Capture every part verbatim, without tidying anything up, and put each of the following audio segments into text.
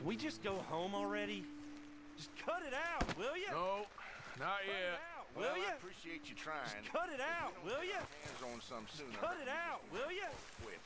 Can we just go home already? Just cut it out, will you? No, not Cut yet. it out, Well, will you? I appreciate you trying. Just cut it out, If we don't will get you? our hands on some sooner. Cut it out, will you? Quits.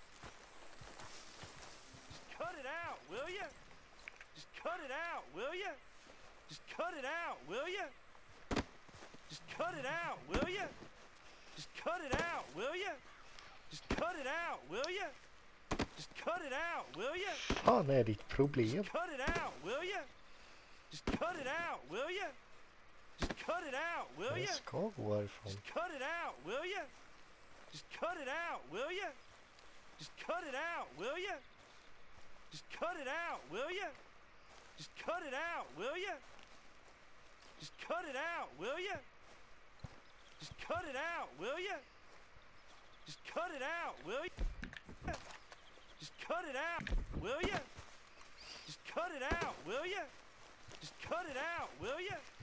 Just cut it out, will you? Just cut it out, will you? Just cut it out, will you? Just cut it out, will you? Just cut it out, will you? Just cut it out, will you? Just cut it out, will you? Fan är ditt problem? Just cut it out, will you? Just cut it out, will you? Just cut it out, will Jag you? ska gå härifrån. Just cut it out, will you? Just cut it out, will you? Just cut it out, will you? Just cut it out, will you? Just cut it out, will you? Just cut it out, will you? Just cut it out, will you? Just cut it out, will you? Just cut it out, will you? Just cut it out, will you? Just cut it out, will you?